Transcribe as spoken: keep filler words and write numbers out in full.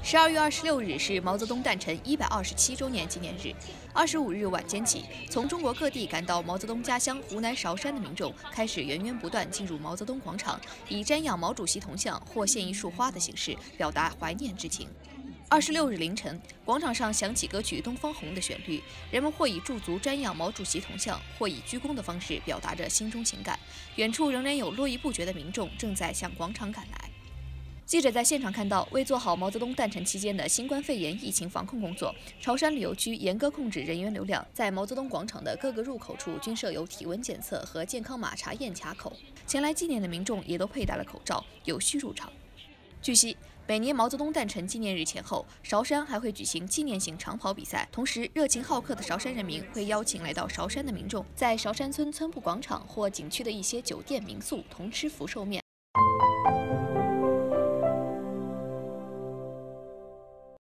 十二月二十六日是毛泽东诞辰一百二十七周年纪念日。二十五日晚间起，从中国各地赶到毛泽东家乡湖南韶山的民众开始源源不断进入毛泽东广场，以瞻仰毛主席铜像或献一束花的形式表达怀念之情。二十六日凌晨，广场上响起歌曲《东方红》的旋律，人们或以驻足瞻仰毛主席铜像，或以鞠躬的方式表达着心中情感。远处仍然有络绎不绝的民众正在向广场赶来。记者在现场看到，为做好毛泽东诞辰期间的新冠肺炎疫情防控工作，潮汕旅游区严格控制人员流量，在毛泽东广场的各个入口处均设有体温检测和健康码查验卡口。前来纪念的民众也都佩戴了口罩，有序入场。据悉，每年毛泽东诞辰纪念日前后，韶山还会举行纪念性长跑比赛。同时，热情好客的韶山人民会邀请来到韶山的民众，在韶山村村部广场或景区的一些酒店民宿同吃福寿面。